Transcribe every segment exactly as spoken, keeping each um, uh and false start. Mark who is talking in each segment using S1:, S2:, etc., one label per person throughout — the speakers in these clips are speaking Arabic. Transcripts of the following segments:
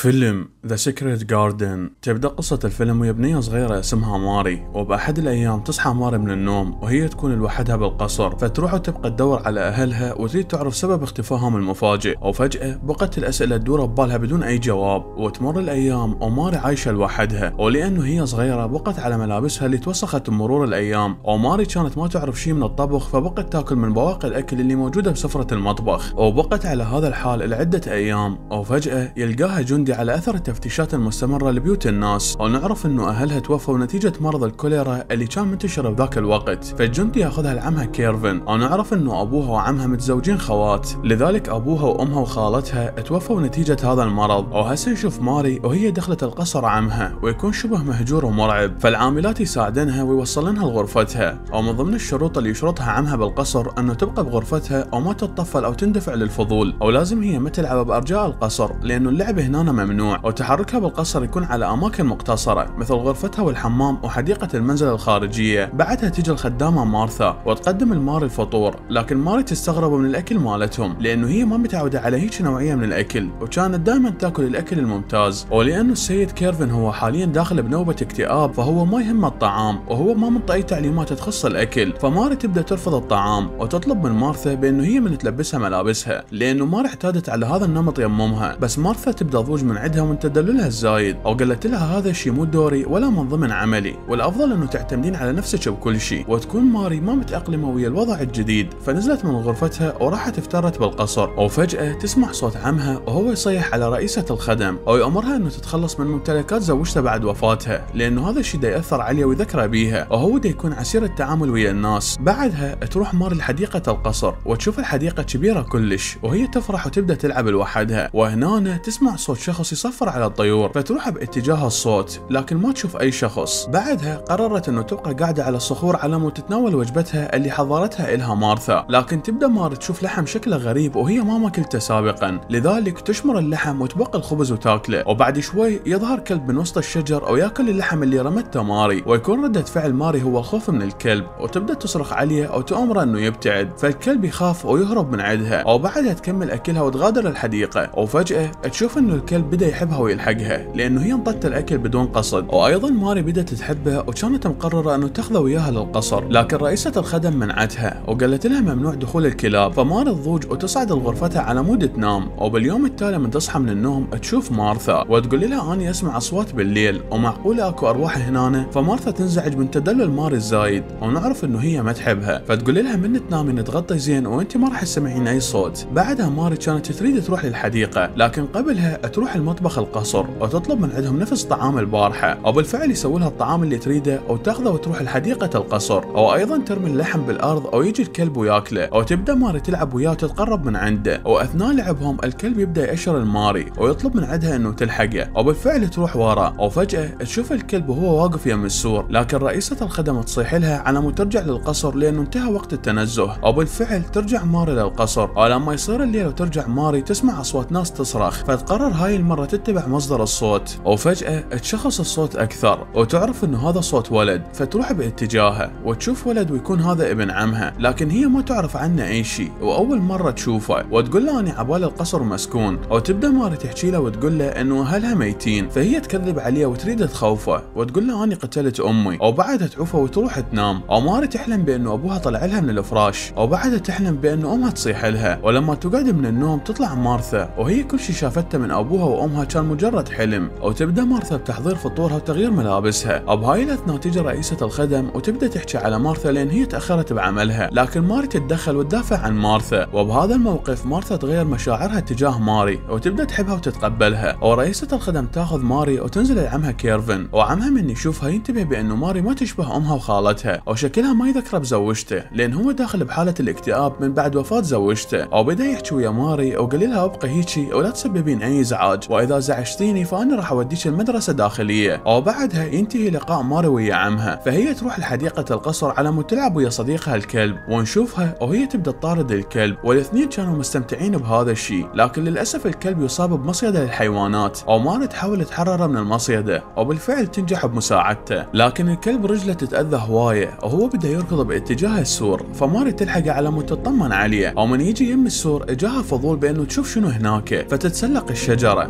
S1: فيلم ذا سيكريت جاردن. تبدأ قصة الفيلم وهي بنية صغيرة اسمها ماري، وبأحد الأيام تصحى ماري من النوم وهي تكون لوحدها بالقصر، فتروح وتبقى تدور على أهلها وتريد تعرف سبب اختفائهم المفاجئ، وفجأة بقت الأسئلة تدور ببالها بدون أي جواب. وتمر الأيام وماري عايشة لوحدها، ولأنه هي صغيرة بقت على ملابسها اللي توسخت بمرور الأيام، وماري كانت ما تعرف شيء من الطبخ فبقت تاكل من بواقي الأكل اللي موجودة بسفرة المطبخ، وبقت على هذا الحال لعدة أيام. وفجأة يلقاها جندي على أثر التفتيشات المستمرة لبيوت الناس، ونعرف انه اهلها توفوا نتيجة مرض الكوليرا اللي كان منتشر بذاك الوقت. فالجندي ياخذها لعمها كيرفن، ونعرف انه ابوها وعمها متزوجين خوات، لذلك ابوها وامها وخالتها توفوا نتيجة هذا المرض. وهسه نشوف ماري وهي دخلت القصر عمها ويكون شبه مهجور ومرعب، فالعاملات يساعدنها ويوصلنها لغرفتها، ومن ضمن الشروط اللي يشرطها عمها بالقصر انه تبقى بغرفتها او ما تتطفل او تندفع للفضول، او لازم هي ما تلعب بارجاء القصر لانه اللعب هنا ممنوع، وتحركها بالقصر يكون على اماكن مقتصره مثل غرفتها والحمام وحديقه المنزل الخارجيه. بعدها تيجي الخدامه مارثا وتقدم لماري الفطور، لكن ماري تستغرب من الاكل مالتهم لانه هي ما متعوده على هيك نوعيه من الاكل، وكانت دائما تاكل الاكل الممتاز. ولانه السيد كيرفن هو حاليا داخل بنوبه اكتئاب فهو ما يهمه الطعام، وهو ما منطي اي تعليمات تخص الاكل، فماري تبدا ترفض الطعام وتطلب من مارثا بانه هي من تلبسها ملابسها لانه ماري اعتادت على هذا النمط يم امها. بس مارثا تبدا ضوج من عندها من تدللها الزايد، وقالت لها هذا الشيء مو دوري ولا من ضمن عملي، والافضل انه تعتمدين على نفسك بكل شيء. وتكون ماري ما متاقلمه ويا الوضع الجديد، فنزلت من غرفتها وراحت افترت بالقصر، وفجاه تسمع صوت عمها وهو يصيح على رئيسه الخدم ويامرها انه تتخلص من ممتلكات زوجته بعد وفاتها، لانه هذا الشيء دا ياثر عليها ويذكره بيها، وهو دا يكون عسير التعامل ويا الناس. بعدها تروح ماري لحديقه القصر وتشوف الحديقه كبيره كلش، وهي تفرح وتبدا تلعب لوحدها، وهنا تسمع صوت شخص يصفر على الطيور، فتروح باتجاه الصوت لكن ما تشوف اي شخص. بعدها قررت انه تبقى قاعده على الصخور على مود تتناول وجبتها اللي حضرتها الها مارثا، لكن تبدا ماري تشوف لحم شكله غريب وهي ما ماكلته سابقا، لذلك تشمر اللحم وتبقى الخبز وتاكله. وبعد شوي يظهر كلب من وسط الشجر او ياكل اللحم اللي رمته ماري، ويكون ردة فعل ماري هو الخوف من الكلب، وتبدا تصرخ عليه او تامره انه يبتعد، فالكلب يخاف ويهرب من عندها، وبعدها تكمل اكلها وتغادر الحديقه. وفجاه تشوف انه الكلب بدا يحبها ويلحقها لانه هي انطت الاكل بدون قصد، وايضا ماري بدات تحبه وكانت مقرره انه تاخذه وياها للقصر، لكن رئيسه الخدم منعتها وقالت لها ممنوع دخول الكلاب. فماري تضوج وتصعد لغرفتها على مود تنام، وباليوم التالي من تصحى من النوم تشوف مارثا وتقول لها اني اسمع اصوات بالليل ومعقوله اكو ارواح هنا. فمارثا تنزعج من تدلل ماري الزايد، ونعرف انه هي ما تحبها، فتقول لها من تنامين تغطي زين وانت ما راح تسمعين اي صوت. بعدها ماري كانت تريد تروح للحديقه، لكن قبلها تروح المطبخ القصر وتطلب من عندهم نفس طعام البارحه، وبالفعل يسوي لها الطعام اللي تريده وتاخذه وتروح لحديقه القصر، وايضا ترمي اللحم بالارض او يجي الكلب وياكله، وتبدا ماري تلعب وياه وتتقرب من عنده، واثناء لعبهم الكلب يبدا يأشر الماري ويطلب من عندها انه تلحقه، وبالفعل تروح وراه، وفجاه تشوف الكلب وهو واقف يم السور، لكن رئيسه الخدمه تصيح لها على مود ترجع للقصر لانه انتهى وقت التنزه، وبالفعل ترجع ماري للقصر. ولما يصير الليل وترجع ماري تسمع اصوات ناس تصرخ، فتقرر هاي المره تتبع مصدر الصوت، وفجاه تشخص الصوت اكثر وتعرف انه هذا صوت ولد، فتروح باتجاهه وتشوف ولد ويكون هذا ابن عمها، لكن هي ما تعرف عنه اي شيء واول مره تشوفه، وتقول له اني عبال القصر مسكون، وتبدا ماري تحكي له وتقول له انه اهلها ميتين، فهي تكذب عليه وتريد تخوفه وتقول له اني قتلت امي، وبعدها تعوفه وتروح تنام. وماري تحلم بانه ابوها طلع لها من الفراش، وبعدها تحلم بانه امها تصيح لها، ولما تقعد من النوم تطلع مارثا وهي كل شيء شافته من ابوها وامها كان مجرد حلم، وتبدا مارثا بتحضير فطورها وتغيير ملابسها. وبهاي الاثناء تيجي رئيسه الخدم وتبدا تحكي على مارثا لان هي تاخرت بعملها، لكن ماري تتدخل وتدافع عن مارثا، وبهذا الموقف مارثا تغير مشاعرها تجاه ماري وتبدا تحبها وتتقبلها، ورئيسه الخدم تاخذ ماري وتنزل لعمها كيرفن، وعمها من يشوفها ينتبه بانه ماري ما تشبه امها وخالتها، وشكلها ما يذكره بزوجته لان هو داخل بحاله الاكتئاب من بعد وفاه زوجته، وبدا يحكي ويا ماري وقال لها ابقى هيجي ولا تسببين اي ازعاج، واذا زعجتيني فانا راح اوديك المدرسه داخليه. وبعدها ينتهي لقاء ماري ويا عمها، فهي تروح لحديقه القصر على مود تلعب ويا صديقها الكلب، ونشوفها وهي تبدا تطارد الكلب، والاثنين كانوا مستمتعين بهذا الشيء، لكن للاسف الكلب يصاب بمصيده للحيوانات، وماري تحاول تحرره من المصيده وبالفعل تنجح بمساعدته، لكن الكلب رجله تتاذى هوايه وهو بدا يركض باتجاه السور، فماري تلحقه على مود تطمن عليه، ومن يجي يم السور اجاها فضول بانه تشوف شنو هناك، فتتسلق الشجره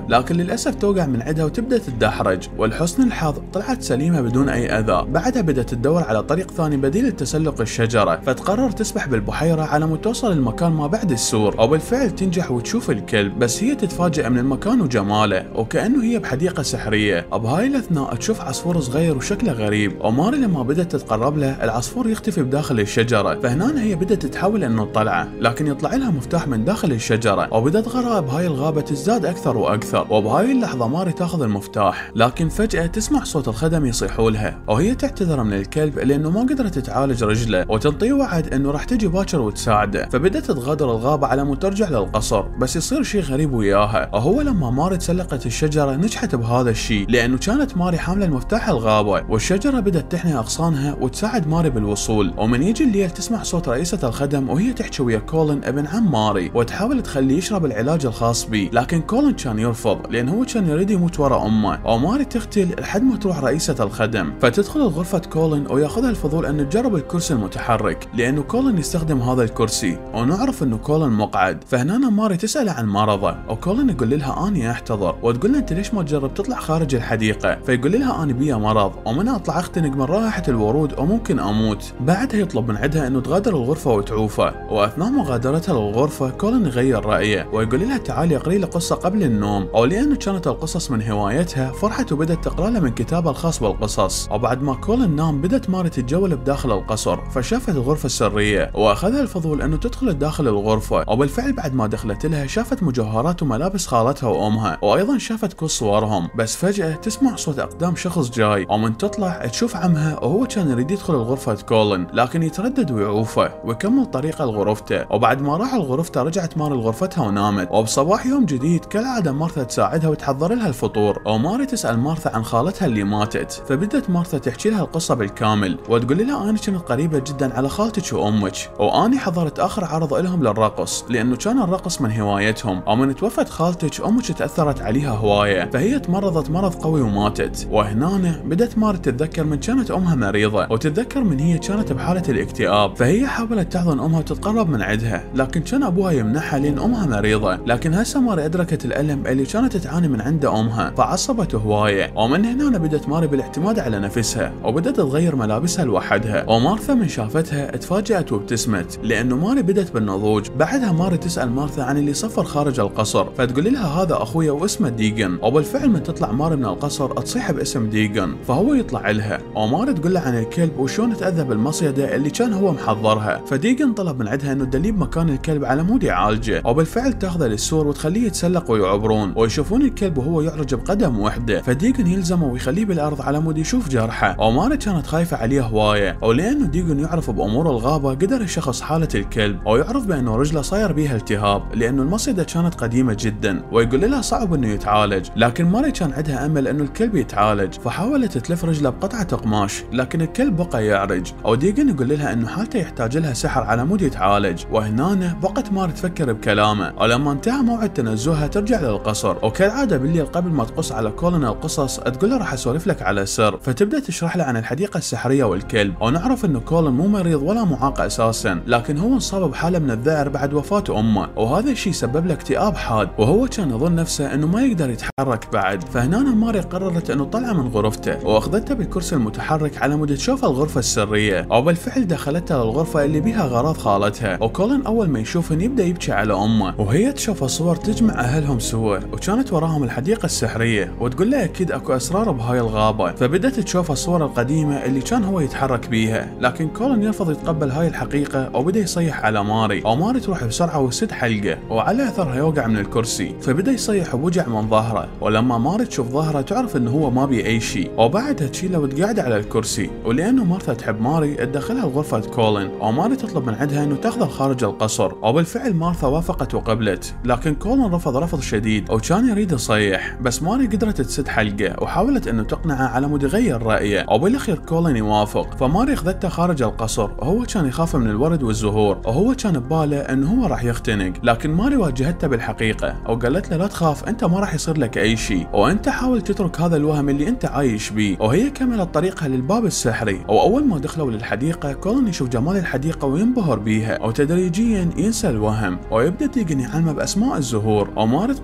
S1: لكن للأسف توقع من عندها وتبدأ تدحرج، ولحسن الحظ طلعت سليمة بدون أي أذى. بعدها بدأت تدور على طريق ثاني بديل لتسلق الشجرة، فتقرر تسبح بالبحيرة على مود توصل المكان ما بعد السور، وبالفعل تنجح وتشوف الكلب، بس هي تتفاجأ من المكان وجماله وكأنه هي بحديقة سحرية. بهاي الأثناء تشوف عصفور صغير وشكله غريب، وماري لما بدأت تتقرب له العصفور يختفي بداخل الشجرة، فهنا هي بدأت تحاول انه تطلعه، لكن يطلع لها مفتاح من داخل الشجرة، وبدأت غرائب هاي الغابة تزداد أكثر وأكثر. وبهاي اللحظة ماري تاخذ المفتاح، لكن فجأة تسمع صوت الخدم يصيحوا لها، وهي تعتذر من الكلب لأنه ما قدرت تعالج رجله، وتنطيه وعد انه راح تجي باكر وتساعده. فبدأت تغادر الغابة على مود ترجع للقصر، بس يصير شيء غريب وياها، وهو لما ماري تسلقت الشجرة نجحت بهذا الشيء، لأنه كانت ماري حاملة المفتاح الغابة، والشجرة بدأت تحني أغصانها وتساعد ماري بالوصول. ومن يجي الليل تسمع صوت رئيسة الخدم وهي تحكي ويا كولن ابن عم ماري، وتحاول تخليه يشرب العلاج الخاص به، لكن كولن كان يرفض لأن هو كان يريد يموت ورا أمه. وماري تقتل لحد ما تروح رئيسة الخدم، فتدخل غرفة كولن وياخذها الفضول أن تجرب الكرسي المتحرك، لأنه كولن يستخدم هذا الكرسي، ونعرف أنه كولن مقعد. فهنا ماري تسأل عن مرضه، وكولن يقول لها أني أحتضر، وتقول له أنت ليش ما تجرب تطلع خارج الحديقة؟ فيقول لها أنا بيا مرض، ومن أطلع أختنق من رائحة الورود وممكن أموت. بعدها يطلب من عندها أنه تغادر الغرفة وتعوفه، وأثناء مغادرتها للغرفة كولن يغير رأيه ويقول لها تعالي اقري لي قصة قبل النوم، ولأنه كانت القصص من هوايتها فرحت وبدت تقرأ له من كتابها الخاص بالقصص. وبعد ما كولن نام بدت ماري تتجول بداخل القصر، فشافت الغرفة السرية وأخذها الفضول أنه تدخل داخل الغرفة، وبالفعل بعد ما دخلت لها شافت مجوهرات وملابس خالتها وأمها، وأيضا شافت كل صورهم. بس فجأة تسمع صوت أقدام شخص جاي، ومن تطلع تشوف عمها وهو كان يريد يدخل الغرفة كولن، لكن يتردد ويعوفه ويكمل طريقه لغرفته. وبعد ما راح لغرفته رجعت ماري لغرفتها ونامت، وبصباح يوم جديد كالعادة مارثا تساعدها وتحضر لها الفطور، وماري تسأل مارثا عن خالتها اللي ماتت، فبدت مارثا تحكي لها القصة بالكامل، وتقول لها أنا كنت قريبة جدا على خالتك وأمك، وأني حضرت آخر عرض لهم للرقص لأنه كان الرقص من هوايتهم، ومن توفت خالتك أمك تأثرت عليها هواية، فهي تمرضت مرض قوي وماتت. وهنا بدت ماري تتذكر من كانت أمها مريضة، وتتذكر من هي كانت بحالة الاكتئاب، فهي حاولت تحضن أمها وتتقرب من عندها، لكن كان أبوها يمنعها لأن أمها مريضة. لكن هسه ماري أدركت الألم اللي كانت تعاني من عنده أمها، فعصبت هواية، ومن هنا بدت ماري بالاعتماد على نفسها، وبدت تغير ملابسها لوحدها. ومارثا من شافتها تفاجأت وابتسمت لأنه ماري بدت بالنضوج. بعدها ماري تسأل مارثا عن اللي صفر خارج القصر، فتقول لها هذا أخويا واسمه ديجن، وبالفعل من تطلع ماري من القصر تصيح باسم ديجن، فهو يطلع لها، وماري تقول له عن الكلب وشون تأذى بالمصيدة اللي كان هو محضرها. فديجن طلب من عندها انه تدليه بمكان الكلب على مود يعالجه، وبالفعل تاخذه للسور وتخليه يتسلق ويعبرون، ويشوفون الكلب وهو يعرج بقدم وحده، فديجن يلزمه ويخليه بالارض على مود يشوف جرحه. وماري كانت خايفه عليه هوايه، ولانه ديجن يعرف بامور الغابه قدر يشخص حاله الكلب، ويعرف بانه رجله صاير بيها التهاب لانه المصيده كانت قديمه جدا، ويقول لها صعب انه يتعالج، لكن ماري كان عندها امل انه الكلب يتعالج، فحاولت تلف رجله بقطعه قماش، لكن الكلب بقى يعرج، وديجن يقول لها انه حالته يحتاج لها سحر على مود يتعالج. وهنا بقت ماري تفكر بكلامه، ولما انتهى موعد تنزهها ترجع للقصر، وكالعاده بالليل قبل ما تقص على كولن القصص تقول له راح اسولف لك على سر، فتبدا تشرح له عن الحديقه السحريه والكلب، ونعرف انه كولن مو مريض ولا معاق اساسا، لكن هو انصاب بحاله من الذعر بعد وفاه امه، وهذا الشيء سبب له اكتئاب حاد، وهو كان يظن نفسه انه ما يقدر يتحرك بعد. فهنا ماري قررت انه طلع من غرفته واخذته بالكرسي المتحرك على مود تشوف الغرفه السريه، وبالفعل دخلتها للغرفه اللي بيها غراض خالتها. وكولن اول ما يشوفهن يبدا يبكي على امه، وهي تشوف صور تجمع اهلهم سوا، وكانت وراهم الحديقه السحريه، وتقول له اكيد اكو اسرار بهاي الغابه، فبدت تشوف الصور القديمه اللي كان هو يتحرك بيها، لكن كولن يرفض يتقبل هاي الحقيقه وبدا يصيح على ماري، وماري تروح بسرعه وسد حلقه، وعلى اثرها يوقع من الكرسي، فبدا يصيح بوجع من ظهره، ولما ماري تشوف ظهره تعرف انه هو ما بي اي شيء، وبعدها تشيله وتقعد على الكرسي. ولانه مارثا تحب ماري تدخلها لغرفه كولن، وماري تطلب من عندها انه تاخذها خارج القصر، وبالفعل مارثا وافقت وقبلت، لكن كولن رفض رفض شديد وكان يريد يصيح، بس ماري قدرت تسد حلقه وحاولت انه تقنعه على مود يغير رايه، وبالاخير كولن يوافق، فماري اخذته خارج القصر، وهو كان يخاف من الورد والزهور، وهو كان بباله انه هو راح يختنق، لكن ماري واجهته بالحقيقه وقالت له لا تخاف انت ما راح يصير لك اي شيء، وانت حاول تترك هذا الوهم اللي انت عايش بيه. وهي كملت طريقها للباب السحري، واول ما دخلوا للحديقه كولن يشوف جمال الحديقه وينبهر بيها، وتدريجيا ينسى الوهم ويبدا ديجن يعلمه باسماء الزهور، وماري تقرب له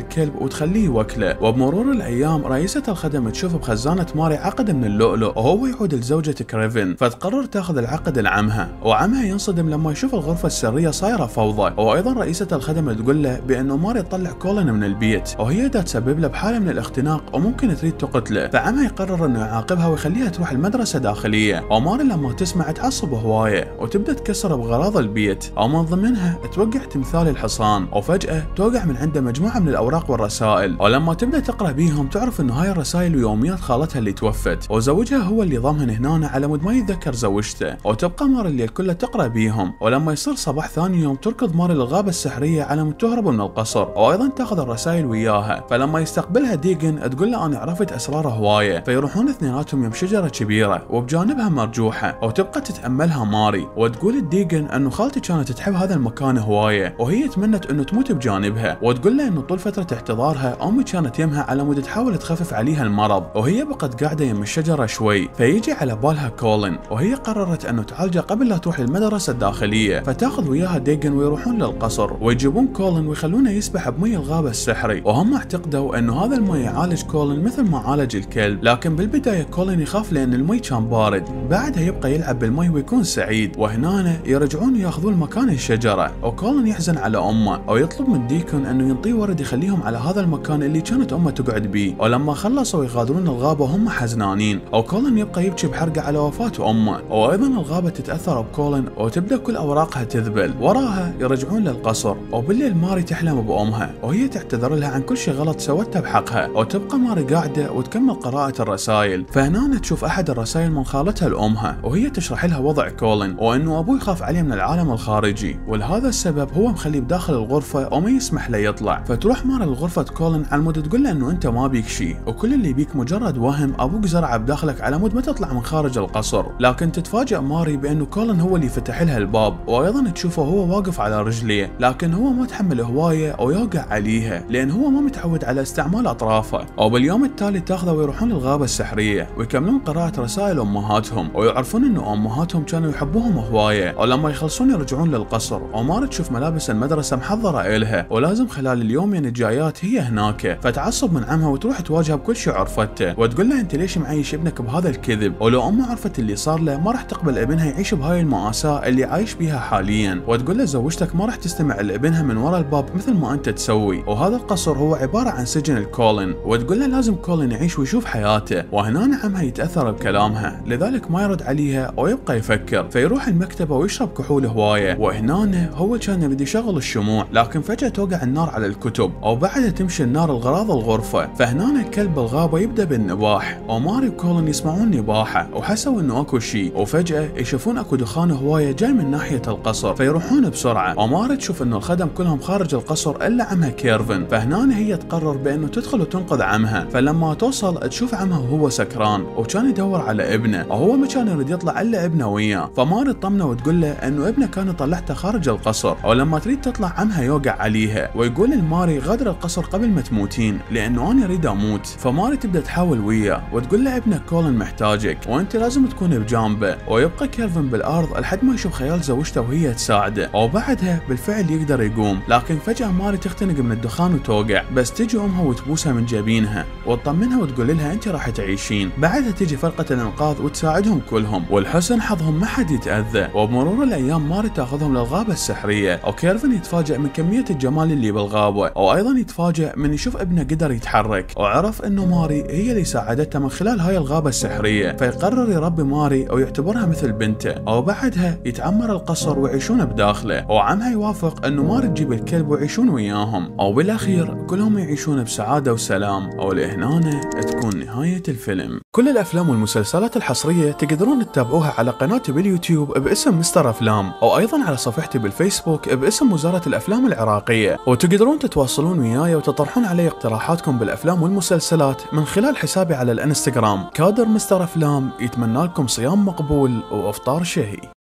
S1: الكلب وتخليه يوكله. وبمرور الايام رئيسة الخدم تشوف بخزانة ماري عقد من اللؤلؤ وهو يعود لزوجة كريفن، فتقرر تاخذ العقد لعمها، وعمها ينصدم لما يشوف الغرفة السرية صايرة فوضى. وايضا رئيسة الخدم تقول له بانه ماري تطلع كولين من البيت وهي دا تسبب له بحالة من الاختناق وممكن تريد تقتله، فعمها يقرر انه يعاقبها ويخليها تروح المدرسة داخلية. وماري لما تسمع تعصب هواية وتبدا تكسر بغراض البيت، ومن ضمنها توقع تمثال الحصان، وفجأة توقع من عنده مجموعة من الاوراق والرسائل، ولما تبدا تقرا بيهم تعرف انه هاي الرسائل ويوميات خالتها اللي توفت، وزوجها هو اللي ضمهن هنا على مود ما يتذكر زوجته. وتبقى ماري الليل كله تقرا بيهم، ولما يصير صباح ثاني يوم تركض ماري للغابة السحرية على مود تهرب من القصر، وايضا تاخذ الرسائل وياها. فلما يستقبلها ديجن تقول له انا عرفت اسرار هواية، فيروحون اثنيناتهم يم شجرة كبيرة وبجانبها مرجوحة، وتبقى تتاملها ماري وتقول ديجن انه خالتي كانت تحب هذا المكان هواية وهي تمنت انه تموت بجانبها، وتقول له انه طول فترة احتضارها امي كانت يمها على مود تحاول تخفف عليها المرض، وهي بقت قاعدة يم الشجرة شوي، فيجي على بالها كولين وهي قررت انه تعالجه قبل لا تروح للمدرسة الداخلية، فتاخذ وياها ديجن ويروحون للقصر ويجيبون كولين ويخلونه يسبح بمي الغابة السحري. وهم اعتقدوا انه هذا المي يعالج كولين مثل ما عالج الكلب، لكن بالبداية كولين يخاف لان المي كان بارد، بعدها يبقى يلعب بالمي ويكون سعيد. وهنا يرجعون ياخذون مكان الشجرة، وكولين يحزن على امه ويطلب من ديكون انه ينطيه ورد يخليهم على هذا المكان اللي كانت امه تقعد بيه. ولما خلصوا يغادرون الغابة وهم حزنانين، وكولين يبقى يبكي بحرقة على وفاة امه، وايضا الغابة تتاثر بكولين وتبدا كل اوراقها تذبل. وراها يرجعون للقصر، وبالليل ماري تحلم بامها وهي تعتذر لها عن كل شيء غلط سوته بحقها، وتبقى ماري قاعدة وتكمل قراءة الرسائل. فهنا تشوف احد الرسائل من خالتها لامها وهي تشرح لها وضع كولين وانه ابوه يخاف عليه من العالم الخارجي، ولهذا السبب هو مخليه بداخل الغرفة وما يسمح له يطلع. فتروح ماري لغرفة كولين على مود تقول له انه انت ما بيك شيء وكل اللي بيك مجرد وهم ابوك زرعه بداخلك على مود ما تطلع من خارج القصر. لكن تتفاجأ ماري بانه كولين هو اللي فتح لها الباب، وايضا تشوفه هو واقف على رجليه، لكن هو ما تحمل هواية ويوقع عليها لان هو ما متعود على استعمال اطرافه. وباليوم التالي تاخذه ويروحون للغابة السحرية ويكملون قراءة رسائل امهاتهم، ويعرفون انه امهاتهم كانوا يحبوهم هواية. ولما يخلصون يرجعون للقصر، وماري تشوف ملابس المدرسة محضرة إلها ولازم خلال اليومين الجايات هي هناك، فتعصب من عمها وتروح تواجهه بكل شيء عرفته وتقول له انت ليش معيش ابنك بهذا الكذب، ولو امه عرفت اللي صار له ما راح تقبل ابنها يعيش بهاي المآساة اللي عايش بيها حاليا. وتقول له زوجتك ما راح تستمع لابنها من وراء الباب مثل ما انت تسوي، وهذا القصر هو عبارة عن سجن الكولين، وتقول له لازم كولين يعيش ويشوف حياته. وهنا عمها يتأثر بكلامها لذلك ما يرد عليها ويبقى يفكر، فيروح المكتبة ويشرب كحول هواية. وهنا هو كان يريد يشغل الشموع، لكن فجأة توقع النار على الكتب وبعدها تمشي النار لغراض الغرفة. فهنا كلب الغابة يبدأ بالنباح، وماري وكولين يسمعون نباحة وحسوا انه اكو شيء، وفجأة يشوفون اكو دخان هواية جاي من ناحية القصر، فيروحون بسرعة. وماري تشوف انه الخدم كلهم خارج القصر الا عمها كيرفن، فهنا هي تقرر بانه تدخل وتنقذ عمها. فلما توصل تشوف عمها وهو سكران وكان يدور على ابنه، وهو ما كان يريد يطلع الا ابنه وياه. فماري تطمنه وتقول له انه ابنه كان طلعته خارج القصر، ولما تريد تطلع عمها يوقع عليها ويقول لماري غادر القصر قبل ما تموتين لانه انا اريد اموت. فماري تبدا تحاول وياه وتقول له ابنك كولين محتاجك وانت لازم تكون بجانبه. ويبقى كيرفن بالارض لحد ما يشوف خيال زوجته وهي تساعده، وبعدها بالفعل يقدر يقوم. لكن فجاه ماري تختنق من الدخان وتوقع، بس تجي امها وتبوسها من جبينها وتطمنها وتقول لها انت راح تعيشين. بعدها تجي فرقه الانقاذ وتساعدهم كلهم، والحسن حظهم ما حد يتاذى. وبمرور الايام ماري تاخذهم للغابه السحريه، وكيرفن يتفاجئ من كميه الجمال اللي بالغابه، وايضا يتفاجئ من يشوف ابنه قدر يتحرك، وعرف انه ماري هي اللي ساعدته من خلال هاي الغابه السحريه. فيقرر يربي ماري ويعتبرها مثل بنته، وبعدها يتعمر القصر ويعيشون بداخله. وعمها يوافق انه ماري تجيب الكلب ويعيشون وياهم، وبالاخير كلهم يعيشون بسعاده وسلام. ولهنا تكون نهايه الفيلم. كل الافلام والمسلسلات الحصريه تقدرون تتابعوها على قناتي باليوتيوب باسم مستر افلام، او ايضا على صفحتي بالفيسبوك باسم وزاره الافلام العراقيه. وتقدرون تتواصلون وياي وتطرحون علي اقتراحاتكم بالافلام والمسلسلات من خلال حسابي على الانستغرام كادر مستر افلام. يتمنى لكم صيام مقبول وافطار شهي.